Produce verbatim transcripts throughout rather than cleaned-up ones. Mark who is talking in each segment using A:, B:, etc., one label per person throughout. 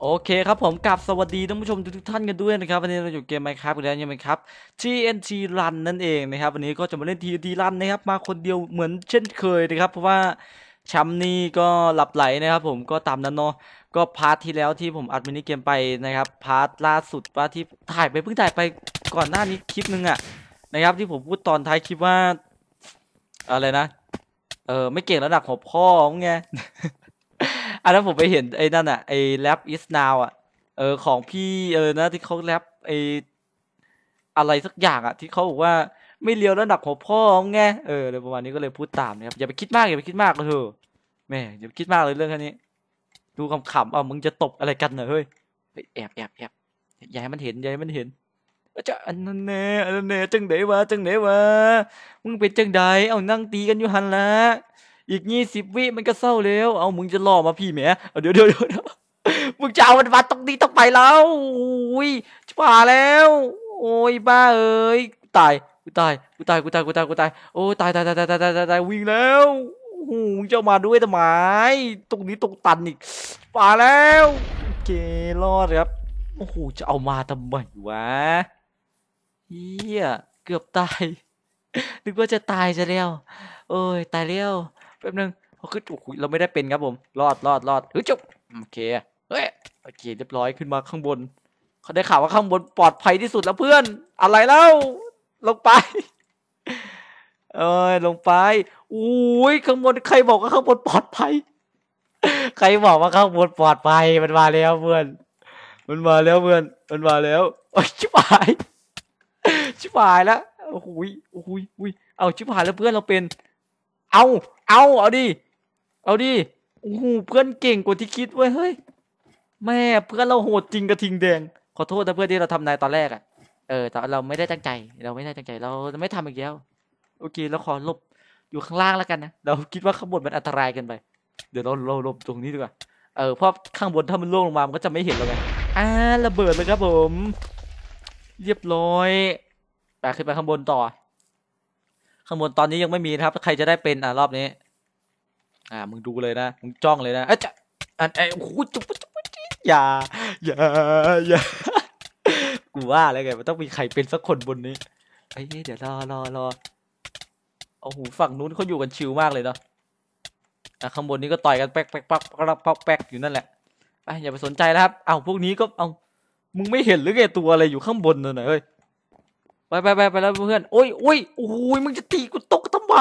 A: โอเคครับผมกับสวัสดีท่านผู้ชมทุกท่านกันด้วยนะครับวันนี้เราอยู่เกม Minecraft กันแล้วยังไงครับ ที เอ็น ที Run นั่นเองนะครับวันนี้ก็จะมาเล่น ที เอ็น ที Run นะครับมาคนเดียวเหมือนเช่นเคยนะครับเพราะว่าแชมป์นี่ก็หลับไหลนะครับผมก็ตามนั้นเนาะก็พาร์ทที่แล้วที่ผมอัดมินิเกมไปนะครับพาร์ทล่าสุดว่าที่ถ่ายไปเพิ่งถ่ายไปก่อนหน้านี้คลิปนึงอะนะครับที่ผมพูดตอนท้ายคลิปว่าอะไรนะเออไม่เก่งระดับของพ่อไง อันนั้นผมไปเห็นไอ้นั่นอ่ะไอ้แรป is now อ่ะเออของพี่เออนะที่เขาแรปไอ้อะไรสักอย่างอ่ะที่เขาบอกว่าไม่เลียวแล้วหนักหัวพ่อไงเอออะไรประมาณนี้ก็เลยพูดตามนะครับอย่าไปคิดมากอย่าไปคิดมากเลยเถอะแม่อย่าไปคิดมากเลยเรื่องแค่นี้ดูขำๆอ่ะมึงจะตบอะไรกันเหรอเฮ้ยแอบแอบแอบอย่าให้มันเห็นอย่าให้มันเห็นจะอันนั้นแน่อันนั้นแน่จังไดวะจังไดวะมึงเป็นจังไดเอานั่งตีกันอยู่หันละอีกยี่สิบวิมันก็เศร้าแล้วเอามึงจะล่อมาพี่แหมเอาเดี๋ยวเดี๋ยวเดี๋ยวมึงจะเอามันมาตรงนี้ต้องไปแล้วอุ้ยจะป่าแล้วโอ้ยบ้าเอ้ยตายกูตายกูตายกูตายกูตายกูตายโอ้ตายตายตายตายตายตายตายวิ่งแล้วโอ้โหเจ้ามาด้วยทำไมตรงนี้ตรงตันอีกป่าแล้วโอเครอดครับโอ้โหจะเอามาทำไมวะเฮียเกือบตายนึกว่าจะตายซะแล้วโอ้ยตายแล้วแป๊บนึงเขาคือโอ้โหเราไม่ได้เป็นครับผมรอดรอดรอดเฮ้ยจบโอเคเฮ้ยโอเคเรียบร้อยขึ้นมาข้างบนเขาได้ข่าวว่าข้างบนปลอดภัยที่สุดแล้วเพื่อนอะไรแล้วลงไปเอ้ยลงไปอุ้ยข้างบนใครบอกว่าข้างบนปลอดภัยใครบอกว่าข้างบนปลอดภัยมันมาแล้วเพื่อนมันมาแล้วเพื่อนมันมาแล้วโอ้ยชิบหายชิบหายแล้วโอ้โหโอ้โหอุ้ยเอาชิบหายแล้วเพื่อนเราเป็นเอาเอาเอาดิเอาดิโอ้โหเพื่อนเก่งกว่าที่คิดเว้ยเฮ้ยแม่เพื่อนเราโหดจริงกระทิงแดงขอโทษนะเพื่อนที่เราทำนายตอนแรกอ่ะเออแต่เราไม่ได้ตั้งใจเราไม่ได้ตั้งใจเราไม่ทำอีกแล้วโอเคเราขอหลบอยู่ข้างล่างแล้วกันนะเราคิดว่าข้างบนมันอันตรายเกินไปเดี๋ยวเราเราหลบตรงนี้ดีกว่าเออเพราะข้างบนถ้ามันล่วงลงมามันก็จะไม่เห็นเราไงอ่าระเบิดเลยครับผมเรียบร้อยไปขึ้นไปข้างบนต่อข้างบนตอนนี้ยังไม่มีนะครับใครจะได้เป็นอ่ะรอบนี้อ่ามึงดูเลยนะมึงจ้องเลยนะเอ้ยจะอันไอ้โอ้โหจุ๊บจุ๊บอย่าอย่าอย่ากูว่าอะไรไงมันต้องมีใครเป็นสักคนบนนี้เฮ้ยเดี๋ยวรอรอรอโอ้โหฝั่งนู้นเขาอยู่กันชิลมากเลยเนาะอ่ะข้างบนนี้ก็ต่อยกันแป๊กแป๊กป๊อกป๊อกป๊อกแป๊กอยู่นั่นแหละไปอย่าไปสนใจนะครับเอาพวกนี้ก็เอามึงไม่เห็นหรือไงตัวอะไรอยู่ข้างบนน่ะเฮ้ยไปไปไปไปแล้วเพื่อนโอ้ยโอ้ยโอ้ยมึงจะตีกูตกทำไม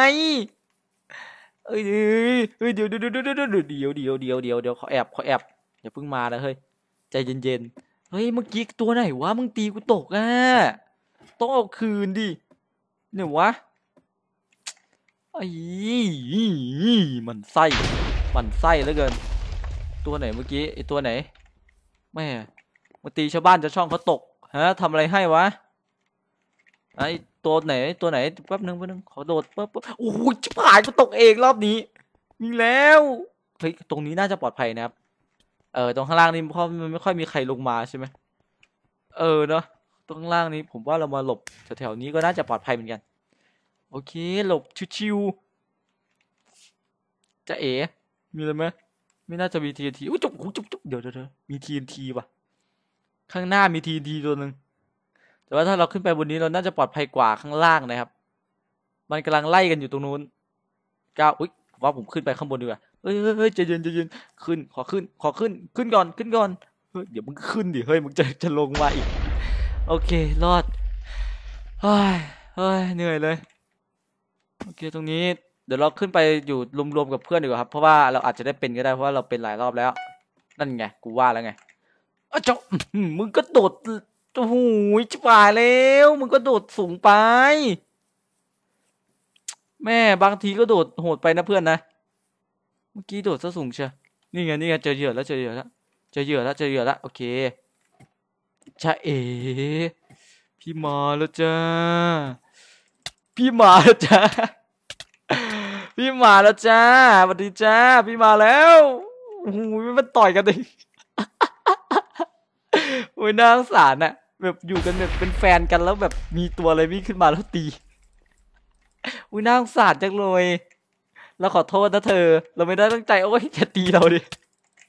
A: เอ้ยเฮ้ยเดี๋ยวเดี๋ยวเดี๋ยวเดี๋ยวเดี๋ยวเดี๋ยวเดี๋ยวเดี๋ยวเดี๋ยวเดี๋ยวเขาแอบเขาแอบอย่าเพิ่งมานะเฮ้ยใจเย็นๆเฮ้ยเมื่อกี้ตัวไหนวะมึงตีกูตกอ่ะต้องเอาคืนดิเนี่ยวะไอ้มันไส้มันไส้เหลือเกินตัวไหนเมื่อกี้ไอ้ตัวไหนแม่มาตีชาวบ้านชาวช่องเขาตกฮะทำอะไรให้วะไอ้ตัวไหนตัวไหนแป๊บนึงแป๊บนึงขอโดดปั๊บปั๊บโอ้โหชิบหายกูตกเองรอบนี้มีแล้วเฮ้ยตรงนี้น่าจะปลอดภัยนะครับเออตรงข้างล่างนี่เพราะมันไม่ค่อยมีใครลงมาใช่ไหมเออเนาะตรงข้างล่างนี้ผมว่าเรามาหลบแถวๆนี้ก็น่าจะปลอดภัยเหมือนกันโอเคหลบชิวๆจะเอ๋มีอะไรไหมไม่น่าจะมี ที เอ็น ที อุ้ยจุ๊บจุ๊บจุ๊บเดี๋ยวเดี๋ยวมี ที เอ็น ที ว่ะข้างหน้ามี ที เอ็น ที ตัวหนึ่งแต่ว่าถ้าเราขึ้นไปบนนี้เราน่าจะปลอดภัยกว่าข้างล่างนะครับมันกำลังไล่กันอยู่ตรงนู้นก้าวอุ๊ยว่าผมขึ้นไปข้างบนดีกว่าเฮ้ยเฮ้ยใจเย็นใจเย็นขึ้นขอขึ้นขอขึ้นขึ้นก่อนขึ้นก่อนเฮ้ยเดี๋ยวมึงขึ้นดิเฮ้ยมึงจะจะลงมาอีกโอเครอดเฮ้ยเฮ้ยเหนื่อยเลยโอเคตรงนี้เดี๋ยวเราขึ้นไปอยู่รวมๆกับเพื่อนดีกว่าครับเพราะว่าเราอาจจะได้เป็นก็ได้เพราะว่าเราเป็นหลายรอบแล้วนั่นไงกูว่าแล้วไงเอ้าเจ้ามึงก็โดดโอ้โหชิบหายแล้วมึงก็โดดสูงไปแม่บางทีก็โดดโหดไปนะเพื่อนนะเมื่อกี้โดดซะสูงเชียวนี่ไงนี่ไงเจอเหยื่อแล้วเจอเหยื่อแล้วเจอเหยื่อแล้วเจอเหยื่อแล้วโอเคจ้าเอ๋พี่มาแล้วจ้าพี่มาแล้วจ้าพี่มาแล้วจ้าสวัสดีจ้าพี่มาแล้วโอ้โหมันต่อยกันดิโอ้ยน่าสงสารอะแบบอยู่กันแบบเป็นแฟนกันแล้วแบบมีตัวอะไรวิ่งขึ้นมาแล้วตีอุ้ยน่าสงสารจังเลยเราขอโทษนะเธอเราไม่ได้ตั้งใจโอ้ยจะตีเราดิ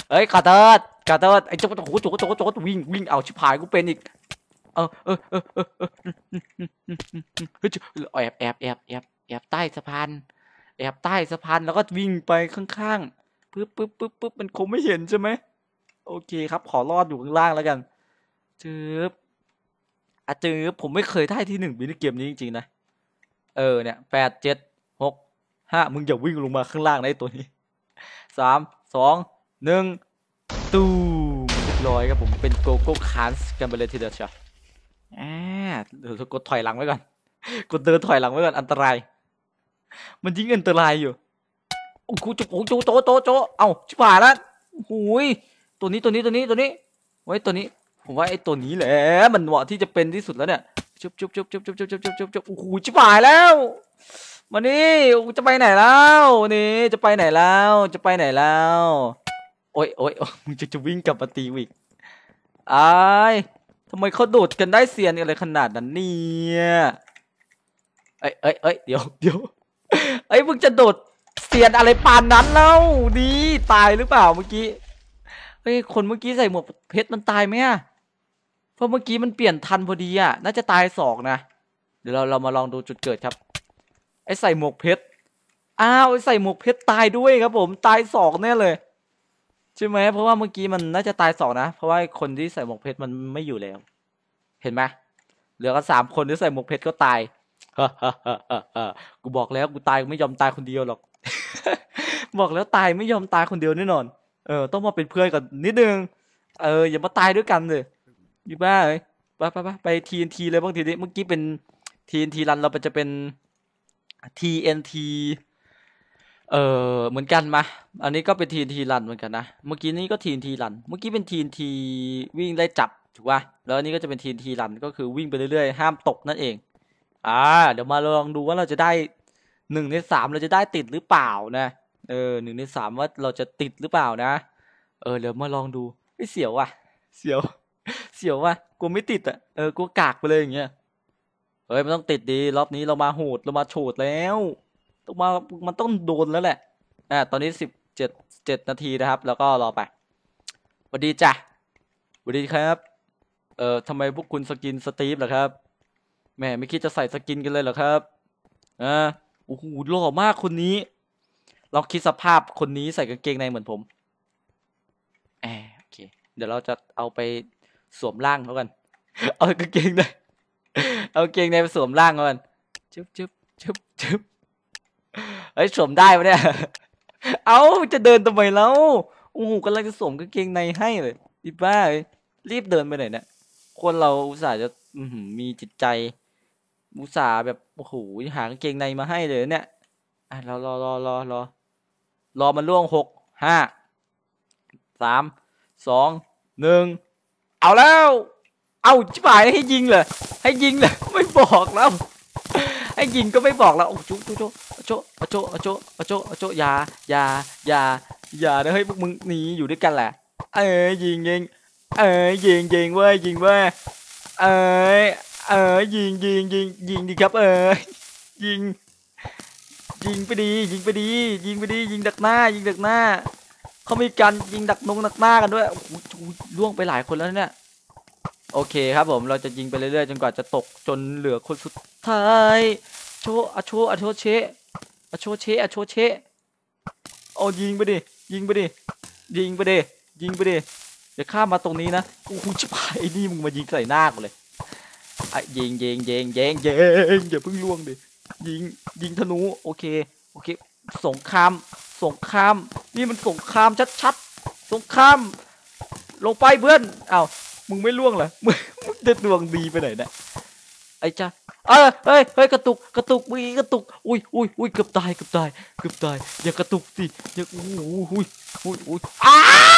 A: เฮ้ยขอโทษขอโทษไอ้โจ๊กโจ๊กโจ๊กโจ๊กโจ๊กวิ่งวิ่งเอาชิบหายกูเป็นอีกเออเออเออเออเออเฮ้ยแอบแอบแอบแอบแอบใต้สะพานแอบใต้สะพานแล้วก็วิ่งไปข้างๆปึ๊บปึ๊บปึ๊บปึ๊บมันคงไม่เห็นใช่ไหมโอเคครับขอรอดอยู่ข้างล่างแล้วกันจืบอ่ะจืบผมไม่เคยได้ที่หนึ่งมินิเกมนี้จริงๆนะเออเนี่ยแปดเจ็ดหกห้ามึงอย่าวิ่งลงมาข้างล่างนะไอ้ตัวนี้สามสองหนึ่งตู้เรียบร้อยครับผมเป็นโกโก้คานส์กันไปเลยทีเดียวเชียวอ่าเดี๋ยวกดถอยหลังไว้ก่อนกดเดินถอยหลังไว้ก่อนอันตรายมันยิ่งอันตรายอยู่โอ้โหโจโจโจโจโจเอ้าชิบหายแล้วหูยตัวนี้ตัวนี้ตัวนี้ตัวนี้ไว้ตัวนี้ผมว่าไอ้ตัวนี้แหละมันเหมาะที่จะเป็นที่สุดแล้วเนี่ยจุ๊บจุ๊บจุ๊บจุ๊บจุ๊บจุ๊บจุ๊บจุ๊บจุ๊บจุ๊บโอ้โหชิบหายแล้วมานี่จะไปไหนแล้วนี่จะไปไหนแล้วจะไปไหนแล้วโอ้ยโอ้ยมึงจะจะวิ่งกลับมาตีวิกไอ้ทำไมเขาโดดกันได้เซียนอะไรขนาดนั้นเนี่ยเอ้ยเอ้ยเอ้ยเดี๋ยวเดี๋ยวไอ้มึงจะโดดเซียนอะไรปานนั้นแล้วดีตายหรือเปล่าเมื่อกี้เฮ้ยคนเมื่อกี้ใส่หมวกเพชรมันตายไหมอะเพราะเมื่อกี้มันเปลี่ยนทันพอดีอะน่าจะตายสองนะเดี๋ยวเราเรามาลองดูจุดเกิดครับไอ้ใส่หมวกเพชรอ้าวไอ้ใส่หมวกเพชรตายด้วยครับผมตายสองแน่เลยใช่ไหมเพราะว่าเมื่อกี้มันน่าจะตายสองนะเพราะว่าคนที่ใส่หมวกเพชรมันไม่อยู่แล้วเห็นไหมเหลือกันสามคนที่ใส่หมวกเพชรก็ตายฮ่าฮ่าฮ่าฮ่ากูบอกแล้วกูตายกูไม่ยอมตายคนเดียวหรอก บอกแล้วตายไม่ยอมตายคนเดียวแน่นอนเออต้องมาเป็นเพื่อนกันนิดนึงเอออย่ามาตายด้วยกันเลยอยู่บ้าเลยไปไปไปไปทีเอ็นทีเลยบางทีนี้เมื่อกี้เป็นทีเอ็นทีรันเราจะเป็นทีเอ็นทีเออเหมือนกันมาอันนี้ก็เป็นทีเอ็นทีรันเหมือนกันนะเมื่อกี้นี้ก็ทีเอ็นทีรันเมื่อกี้เป็นทีเอ็นทีวิ่งไล่จับถูกป่ะแล้วอันนี้ก็จะเป็นทีเอ็นทีรันก็คือวิ่งไปเรื่อยๆห้ามตกนั่นเองอ่าเดี๋ยวมาลองดูว่าเราจะได้หนึ่งในสามเราจะได้ติดหรือเปล่านะเออหนึ่งในสามว่าเราจะติดหรือเปล่านะเออเดี๋ยวมาลองดูไอ้เสียวว่ะเสียวเสียวว่ะกูไม่ติดอ่ะเออกูกากไปเลยอย่างเงี้ยเฮ้ยมันต้องติดดีรอบนี้เรามาโหดเรามาโฉดแล้วต้องมามันต้องโดนแล้วแหละอ่าตอนนี้สิบเจ็ดเจ็ดนาทีนะครับแล้วก็รอไปสวัสดีจ้ะสวัสดีครับเอ่อทำไมพวกคุณสกินสตีฟเหรอครับแม่ไม่คิดจะใส่สกินกันเลยเหรอครับอ่าโอ้โหหล่อมากคนนี้ลองคิดสภาพคนนี้ใส่กางเกงในเหมือนผมแอบโอเคเดี๋ยวเราจะเอาไปสวมร่างเขากันเอากางเกงในเอากางเกงในไปสวมร่างเขากันจุ๊บจุ๊บจุ๊บจุ๊บเฮ้ยสวมได้ปะเนี่ยเอาจะเดินทำไมแล้วโอ้โหกำลังจะสวมกางเกงในให้เลยอีบ้าเลยรีบเดินไปไหนเนี่ยคนเราอุตส่าห์จะมีจิตใจอุตส่าห์แบบโอ้โหหากางเกงในมาให้เลยเนี่ยอ่ะรอรอรอรอรอรอมันล่วงหกห้าสามสองหนึ่งเอาแล้วเอาชิบหายให้ยิงเลยให้ยิงเลยไม่บอกแล้วให้ยิงก็ไม่บอกแล้วโอ้โจโจโจโจโจโจโจโจอย่าอย่าอย่าอย่านะเฮ้ยพวกมึงหนีอยู่ด้วยกันแหละเอ้ยยิงยิงเอ้ยยิงยิงเว้ยยิงเว้ยเอ้ยเอ้ยยิงยิงยิงยิงดิครับเอ้ยยิงยิงไปดียิงไปดียิงไปดียิงดักหน้ายิงดักหน้าเขามีการยิงดักนงดักหน้ากันด้วยโอ้โหล่วงไปหลายคนแล้วเนี่ยโอเคครับผมเราจะยิงไปเรื่อยๆจนกว่าจะตกจนเหลือคนสุดท้ายโชอะโชอะโชเชอะโชเชอะโชเชเอายิงไปดิยิงไปดิยิงไปดิยิงไปดิเดี๋ยวข้ามมาตรงนี้นะโอ้โหชิบหายไอ้นี่มึงมายิงใส่หน้ากูเลยไอ้ยิงยิงยิงยิงยิงอย่าเพิ่งล่วงดิยิงยิงธนูโอเคโอเคสงครามสงครามนี่มันสงครามชัดๆสงครามลงไปเพื่อนอ้าวมึงไม่ล่วงเหรอมึงมึงจะดวงดีไปไหนเนี่ยไอ้จ้าเอ้ยเฮ้ยเฮ้ยกระตุกกระตุกมึงกระตุกอุ้ยอุ้ยอุ้ยเกือบตายเกือบตายเกือบตายอย่ากระตุกสิอย่าอุ้ยอุ้ยอุ้ยอุ้ยอ้า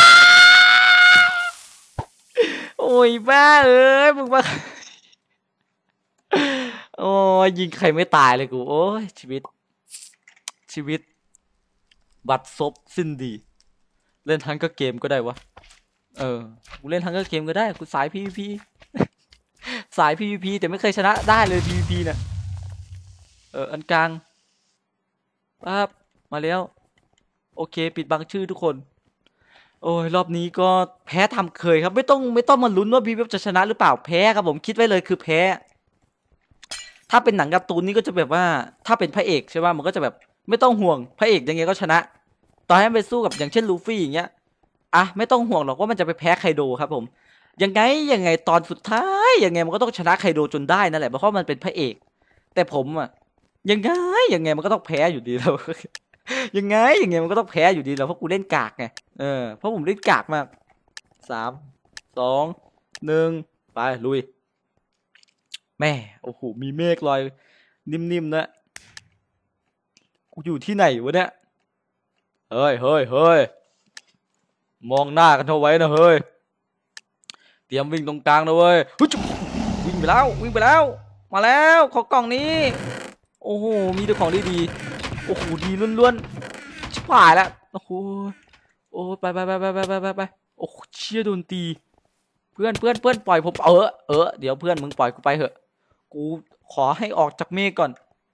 A: โอ้ยบ้าเอ้ยมึงมาโอ้ยยิงใครไม่ตายเลยกูโอ้ยชีวิตชีวิตบัดซบสิ้นดีเล่นทั้งก็เกมก็ได้วะเออกูเล่นทั้งก็เกมก็ได้กูสาย พี วี พี สาย พี วี พี แต่ไม่เคยชนะได้เลย พี วี พี เนี่ยเอออันกลางปั๊บมาแล้วโอเคปิดบังชื่อทุกคนโโอ้ยรอบนี้ก็แพ้ทำเคยครับไม่ต้องไม่ต้องมาลุ้นว่าบีเวฟจะชนะหรือเปล่าแพ้ครับผมคิดไว้เลยคือแพ้ถ้าเป็นหนังการ์ตูนนี่ก็จะแบบว่าถ้าเป็นพระเอกใช่ป่ะมันก็จะแบบไม่ต้องห่วงพระเอกยังไงก็ชนะต่อให้ไปสู้กับอย่างเช่นลูฟี่อย่างเงี้ยอ่ะไม่ต้องห่วงหรอกว่ามันจะไปแพ้ไคโดครับผมยังไงยังไงตอนสุดท้ายยังไงมันก็ต้องชนะไคโดจนได้นั่นแหละเพราะมันเป็นพระเอกแต่ผมอะยังไงยังไงมันก็ต้องแพ้อยู่ดีแล้ว ยังไงยังไงมันก็ต้องแพ้อยู่ดีแล้วเพราะกูเล่นกากไงเออเพราะผมเล่นกากมากสามสองหนึ่งไปลุยแม่โอ้โหมีเมฆลอยนิ่มๆนะกูอยู่ที่ไหนวะเนี่ยเฮ้ยเฮ้ยเฮ้ยมองหน้ากันเอาไว้นะเฮ้ยเตรียมวิ่งตรงกลางนะเว้ยเฮ้ยจุ๊บวิ่งไปแล้ววิ่งไปแล้วมาแล้วขอกล่องนี้โอ้โหมีแต่ของดีๆโอ้โหดีล้วนๆชิบหายแล้วโอ้โหโอ้ไปไปไปไปไปไปไปโอ้เชี่ยโดนตีเพื่อนเพื่อนเพื่อนปล่อยผมเออเออเดี๋ยวเพื่อนมึงปล่อยกูไปเถอะกูขอให้ออกจากเมฆก่อน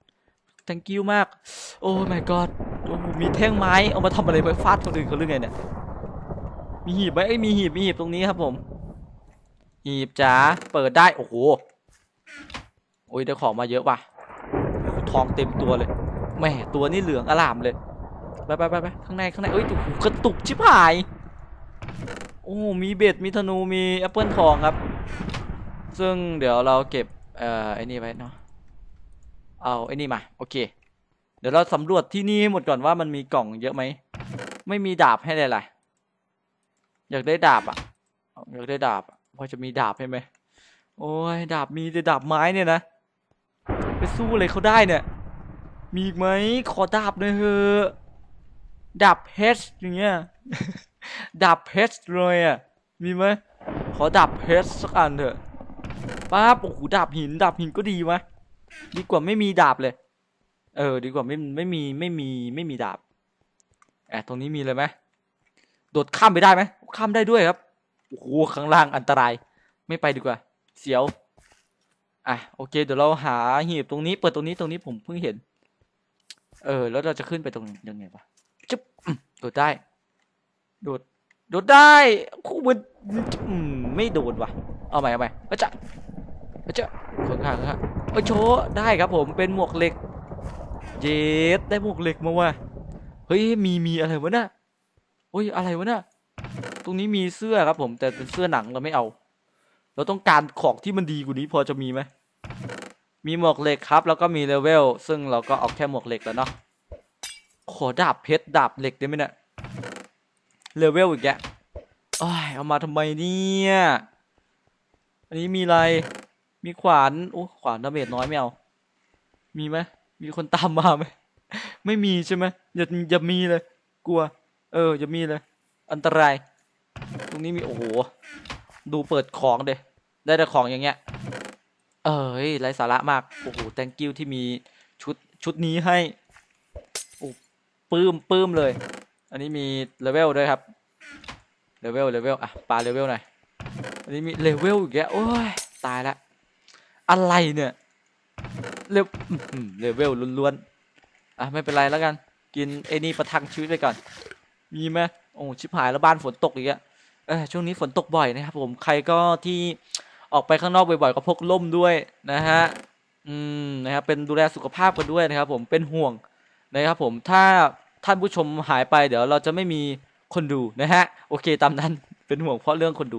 A: thank you มากโอ้ my god โอ้มีแท่งไม้เอามาทำอะไรไปฟาดคนอื่นเขาหรือไงเนี่ยมีหีบไหมเอ้ยมีหีบมีหีบตรงนี้ครับผมหีบจ๋าเปิดได้โอ้โหโอ้ยได้ของมาเยอะว่ะทองเต็มตัวเลยแหม่ตัวนี่เหลืองอลามเลยไปไปไปไปข้างในข้างในเอ้ยโอ้โหกระตุกชิบหายโอ้มีเบ็ดมีธนูมีแอปเปิลทองครับซึ่งเดี๋ยวเราเก็บเอ่อไอ้นี่ไว้เนาะเอาไอ้นี่มาโอเคเดี๋ยวเราสำรวจที่นี่ให้หมดก่อนว่ามันมีกล่องเยอะไหมไม่มีดาบให้เลยล่ะอยากได้ดาบอ่ะอยากได้ดาบพอจะมีดาบให้ไหมโอ้ยดาบมีแต่ดาบไม้เนี่ยนะไปสู้อะไรเขาได้เนี่ยมีอีกไหมขอดาบหน่อยเถอะดาบเพชรอย่างเงี้ย ดาบเพชรเลยอ่ะมีไหมขอดาบเพชรสักอันเถอะป้าโอ้โหดาบหินดาบหินก็ดีไหมดีกว่าไม่มีดาบเลยเออดีกว่าไม่ไม่มีไม่มีไม่มีดาบแอบตรงนี้มีเลยไหมโดดข้ามไปได้ไหมข้ามได้ด้วยครับโอ้โหข้างล่างอันตรายไม่ไปดีกว่าเสียวอ่ะโอเคเดี๋ยวเราหาหีบตรงนี้เปิดตรงนี้ตรงนี้ผมเพิ่งเห็นเออแล้วเราจะขึ้นไปตรงยังไงวะจุ๊บโดดได้โดดโดดได้คู่มันไม่โดดว่ะเอาใหม่เอาใหม่อาจารย์อาจารย์ข้างข้างข้างโอ้โชได้ครับผมเป็นหมวกเหล็กเย็ดได้หมวกเหล็กมาว่ะเฮ้ยมีมีอะไรวะน่ะโอ้ยอะไรวะน่ะตรงนี้มีเสื้อครับผมแต่เป็นเสื้อหนังเราไม่เอาเราต้องการของที่มันดีกว่านี้พอจะมีไหมมีหมวกเหล็กครับแล้วก็มีเลเวลซึ่งเราก็เอาแค่หมวกเหล็กแล้วเนาะขอดาบเพชรดาบเหล็กได้ไหมเนี่ยเลเวลอีกแกโอ้ยเอามาทำไมเนี่ยอันนี้มีอะไรมีขวานโอ้ขวานดาเมจน้อยไม่เอามีไหมมีคนตามมาไหมไม่มีใช่ไหมอย่าอย่ามีเลยกลัวเอออย่ามีเลยอันตรายตรงนี้มีโอ้โหดูเปิดของเดยได้แต่ของอย่างเงี้ยเอ้ยไร้สาระมากโอ้โห thank you ที่มีชุดชุดนี้ให้โอ้ปื้มปื้มเลยอันนี้มีเลเวลด้วยครับเลเวลเลเวลอ่ะปาเลเวลหน่อยอันนี้มีเลเวลอีกแล้วโอ้ยตายละอะไรเนี่ยเลเวลเลเวลล้วนๆอ่ะไม่เป็นไรแล้วกันกินไอ้นี่ประทังชีวิตไปก่อนมีไหมโอ้ชิบหายแล้วบ้านฝนตกอีกอะเออช่วงนี้ฝนตกบ่อยนะครับผมใครก็ที่ออกไปข้างนอกบ่อยๆก็พกร่มด้วยนะฮะอืมนะครับเป็นดูแลสุขภาพกันด้วยนะครับผมเป็นห่วงนะครับผมถ้าท่านผู้ชมหายไปเดี๋ยวเราจะไม่มีคนดูนะฮะโอเคตามนั้นเป็นห่วงเพราะเรื่องคนดู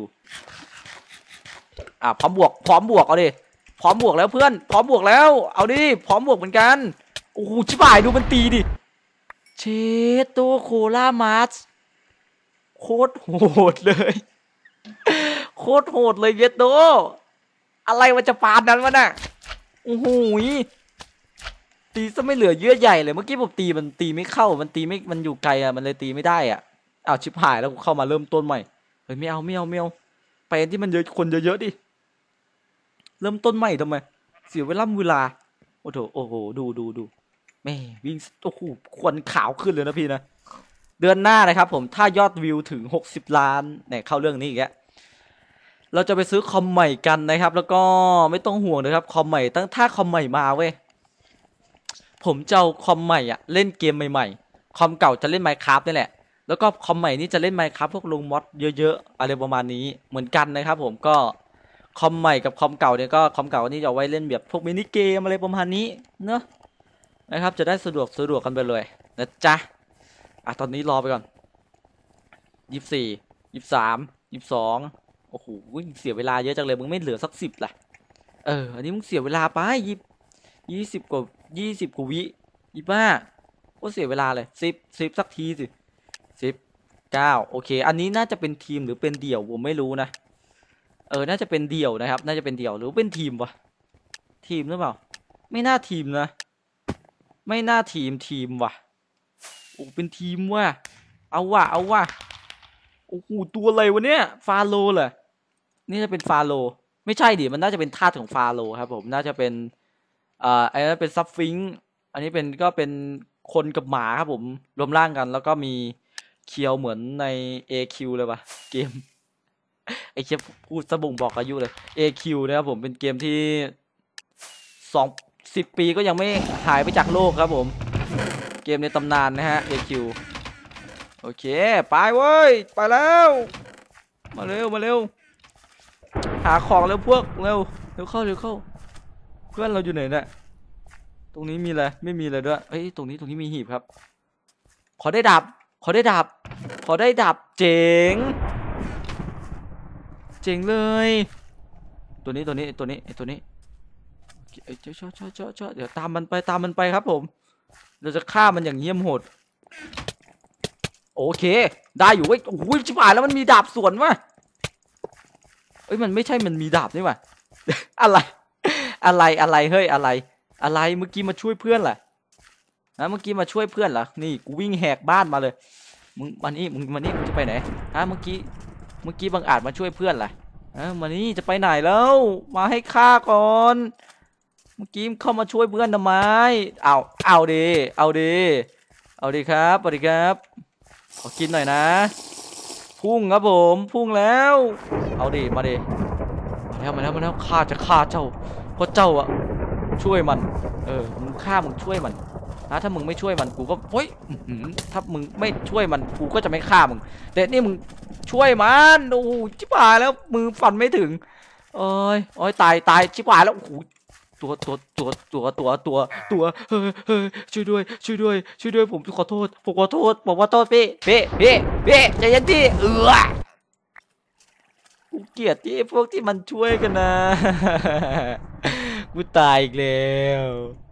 A: อ่ะพร้อมบวกพร้อมบวกเอาดิพร้อมบวกแล้วเพื่อนพร้อมบวกแล้วเอาดิพร้อมบวกเหมือนกันโอ้โหชิบหายดูมันตีดิเชโตโคล่ามาร์ชโคตรโหดเลยโคตรโหดเลยเยโตอะไรมันจะปานนั้นวะน่ะโอ้โหตีซะไม่เหลือเยื่อใหญ่เลยเมื่อกี้ผมตีมันตีไม่เข้ามันตีไม่มันอยู่ไกลอ่ะมันเลยตีไม่ได้อ่ะอ้าวชิบหายแล้วกูเข้ามาเริ่มต้นใหม่เฮ้ยไม่เอาไม่เอาไม่เอาไปที่มันเยอะคนเยอะๆดิเริ่มต้นใหม่ทำไมเสียเวลาเวลาโอ้โหโอ้โหดูดูดูแม่วิ่งโอ้โหควันขาวขึ้นเลยนะพี่นะเดือนหน้านะครับผมถ้ายอดวิวถึงหกสิบล้านเนี่ยเข้าเรื่องนี้อีกแล้วเราจะไปซื้อคอมใหม่กันนะครับแล้วก็ไม่ต้องห่วงนะครับคอมใหม่ตั้งถ้าคอมใหม่มาเว้ยผมจะเอาคอมใหม่อ่ะเล่นเกมใหม่ๆคอมเก่าจะเล่น Minecraft นี่แหละแล้วก็คอมใหม่นี้จะเล่น Minecraft พวกลงมอดเยอะๆอะไรประมาณนี้เหมือนกันนะครับผมก็คอมใหม่กับคอมเก่าเนี่ยก็คอมเก่านี่จะเอาไว้เล่นแบบพวกมินิเกมอะไรประมาณนี้เนอะนะครับจะได้สะดวกสะดวกกันไปเลยนะจ๊ะอ่ะตอนนี้รอไปก่อนยี่สิบสี่ยี่สิบสามยี่สิบสองโอ้โหเสียเวลาเยอะจังเลยมึงไม่เหลือสักสิบล่ะเอออันนี้มึงเสียเวลาไปยี่ยี่สิบกว่ายี่สิบกว่าวิยี่บ้าก็เสียเวลาเลยสิบสิบสักทีสิสิบเก้าโอเคอันนี้น่าจะเป็นทีมหรือเป็นเดี่ยวผมไม่รู้นะเออน่าจะเป็นเดี่ยวนะครับน่าจะเป็นเดี่ยวหรือเป็นทีมวะทีมหรือเปล่าไม่น่าทีมนะไม่น่าทีมทีมว่ะโอ้เป็นทีมว่ะเอาว่ะเอาว่ะโอ้โหตัวอะไรวะเนี่ยฟาโลเหรอนี่จะเป็นฟาโลไม่ใช่ดิมันน่าจะเป็นธาตุของฟาโลครับผมน่าจะเป็นอ่าอันนั้นเป็นซับฟิงค์อันนี้เป็นก็เป็นคนกับหมาครับผมรวมร่างกันแล้วก็มีเคียวเหมือนใน เอ คิว เลยว่ะเกมไอเชฟพูดสะบ่งบอกอายุเลย เอ คิว นะครับผมเป็นเกมที่สองสิบปีก็ยังไม่หายไปจากโลกครับผมเกมในตำนานนะฮะ เอ คิว โอเคไปเว้ยไปแล้วมาเร็วมาเร็วหาของเร็วพวกเร็วเร็วเข้าเร็วเข้าเพื่อนเราอยู่ไหนเนี่ยตรงนี้มีอะไรไม่มีอะไรด้วยเอ้ยตรงนี้ตรงนี้มีหีบครับขอได้ดาบขอได้ดาบขอได้ดาบเจ๋งเจ๋งเลยตัวนี้ตัวนี้ตัวนี้ไอตัวนี้เอ้ยเจ้าเจ้าเจ้าเจ้าเจ้าเดี๋ยวตามมันไปตามมันไปครับผมเราจะฆ่ามันอย่างเยี่ยมโหดโอเคได้อยู่เว้ยโอ้ยชิบหายแล้วมันมีดาบสวนวะเอ้ยมันไม่ใช่มันมีดาบนี่วะ อะไรอะไรอะไรเฮ้ยอะไรอะไรเมื่อกี้มาช่วยเพื่อนแหละนะเมื่อกี้มาช่วยเพื่อนเหรอนี่กูวิ่งแหกบ้านมาเลยมึงมานี่มึงมานี่มึงจะไปไหนฮะเมื่อกี้เมื่อกี้บังอาจมาช่วยเพื่อนแหละฮะมานี่จะไปไหนแล้วมาให้ฆ่าก่อนเมื่อกี้เข้ามาช่วยเพื่อนทำไมเอาเอาดีเอาดีเอาดีครับสวัสดีครับขอกินหน่อยนะพุ่งครับผมพุ่งแล้วเอาดิมาดิมาแล้วมาแล้วมาแล้วข้าจะฆ่าเจ้าเพราะเจ้าอะช่วยมันเออมึงฆ่ามึงช่วยมันนะถ้ามึงไม่ช่วยมันกูก็เฮ้ยถ้ามึงไม่ช่วยมันกูก็จะไม่ฆ่ามึงแต่นี่มึงช่วยมันโอ้โหชิบหายแล้วมือฟันไม่ถึงโอ้ยโอ้ยตายตายชิบหายแล้วโอ้โหตัวตัวตัวตัวตัวตัวตัวเฮ้ยเฮ้ยช่วยด้วยช่วยด้วยช่วยด้วยผมขอโทษผมขอโทษผมขอโทษพี่พี่พี่พี่ใจเย็นพี่เออกูเกลียดที่พวกที่มันช่วยกันนะกูตายอีกแล้ว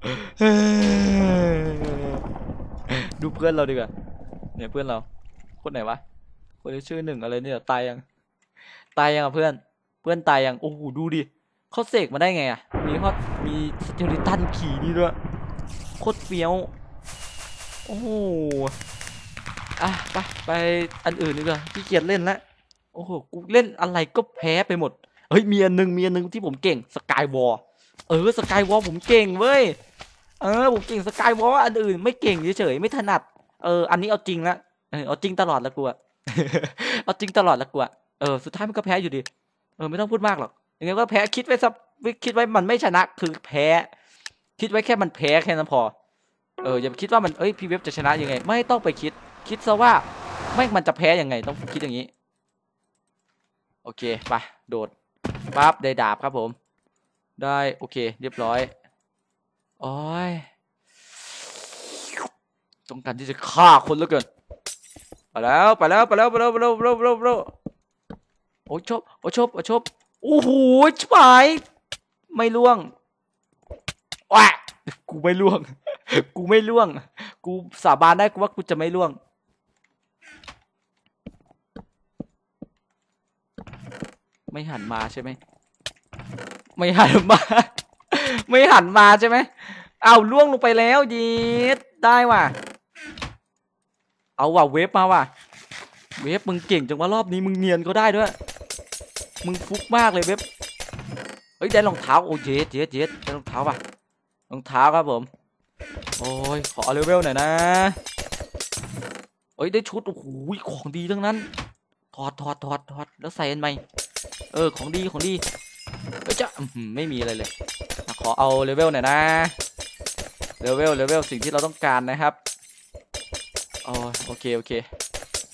A: ดูเพื่อนเราดีกว่าเนี่ยเพื่อนเราคนไหนวะคนที่ชื่อหนึ่งอะไรเนี่ยตายยังตายยังอ่ะเพื่อนเพื่อนตายยังโอ้โหดูดิเขาเสกมาได้ไงอ่ะมีเขามีสเกลิตันขี่นี่ด้วยโคตรเฟี้ยวโอ้โหอ่ะไปไปอันอื่นดีกว่าขี้เกียจเล่นแล้วโอ้โหกูเล่นอะไรก็แพ้ไปหมดเฮ้ยมีอันหนึ่งมีอันหนึ่งที่ผมเก่งสกายวอลเออสกายวอลผมเก่งเว้ยเออผมเก่งสกายวอลอันอื่นไม่เก่งเฉยๆไม่ถนัดเอออันนี้เอาจริงละเออเอาจริงตลอดละกูอะ เอาจริงตลอดละกูอะเออสุดท้ายมันก็แพ้อยู่ดีเออไม่ต้องพูดมากหรอกยังไงก็แพ้คิดไว้ซับคิดไว้มันไม่ชนะคือแพ้คิดไว้แค่มันแพ้แค่นั้นพอเอออย่าไปคิดว่ามันเอ้ยพี่เว็บจะชนะยังไงไม่ต้องไปคิดคิดซะว่าไม่มันจะแพ้ยังไงต้องคิดอย่างนี้โอเคไปโดดปั๊บได้ดาบครับผมได้โอเคเรียบร้อยโอ้ยต้องการที่จะฆ่าคนเหลือเกินไปแล้วไปแล้วไปแล้วไปแล้วไปแล้วไปแล้วไปแล้วไปแล้วโอ้ชบโอ้ชบโอ้ชบโอ้โหชิบหายไม่ล่วงว้ากูไม่ล่วงกูไม่ล่วงกูสาบานได้กูว่ากูจะไม่ล่วงไม่หันมาใช่ไหมไม่หันมาไม่หันมาใช่ไหมเอาล่วงลงไปแล้วยีดได้ว่ะเอาว่ะเวฟมาว่ะเวฟมึงเก่งจังว่ารอบนี้มึงเนียนก็ได้ด้วยมึงฟุกมากเลยเวฟเฮ้ยได้รองเท้าโอ้เจ๊เจ๊เจ๊ได้รองเท้าป่ะรองเท้าครับผมโอ้ยขอเลเวลหน่อยนะเฮ้ยได้ชุดโอ้โหของดีทั้งนั้นถอดถอดถอดถอดแล้วใส่อันใหม่เออของดีของดีเฮ้ยจะไม่มีอะไรเลยขอเอาเลเวลหน่อยนะเลเวลเลเวลสิ่งที่เราต้องการนะครับอ๋อโอเคโอเค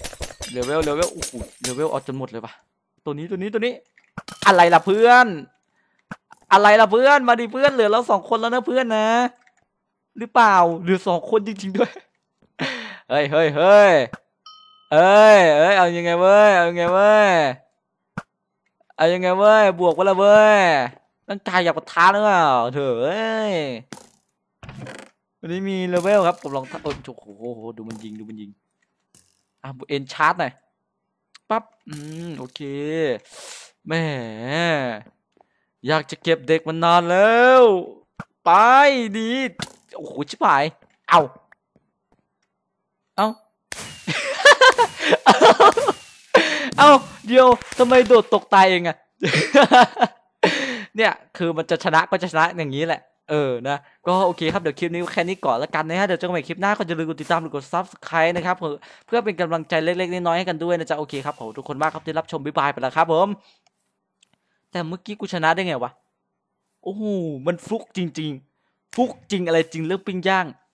A: เลเวลเลเวลโอ้โหเลเวลเอาจนหมดเลยปะตัวนี้ตัวนี้ตัวนี้อะไรล่ะเพื่อนอะไรล่ะเพื่อนมาดิเพื่อนเหลือเราสองคนแล้วนะเพื่อนนะหรือเปล่าเหลือสองคนจริงๆด้วยเฮ้ยเฮ้ยเฮ้ยเอ้ยเอ้ยเอายังไงเว้ยเอายังไงเว้ยเอายังไงเว้ยบวกไปละเว้ยร่างกายอยากปะทะหรือเปล่าเถอะเอ้ยวันนี้มีเลเวลครับผมลองโอ้โหดูมันยิงดูมันยิงอ่ะเอ็นชาร์จหน่อยปั๊บอืมโอเคแหมอยากจะเก็บเด็กมันนานแล้วไปดีโอ้โหชิบหายเอาเอาเอาเดี๋ยวทำไมโดดตกตายเองอะ เนี่ยคือมันจะชนะก็จะชนะอย่างนี้แหละเออนะก็โอเคครับเดี๋ยวคลิปนี้แค่นี้ก่อนแล้วกันนะฮะเดี๋ยวเจอกันใหม่คลิปหน้าก็อย่าลืมกดติดตามหรือกด ซับสไครบ์ นะครับเพื่อเพื่อเป็นกำลังใจเล็กๆน้อยๆให้กันด้วยนะจ๊ะโอเคครับผมทุกคนมากครับที่รับชมบ๊ายบายไปแล้วครับผมแต่เมื่อกี้กูชนะได้ไงวะโอ้โหมันฟลุกจริงๆฟลุกจริงอะไรจริงเรื่องปิ้งย่าง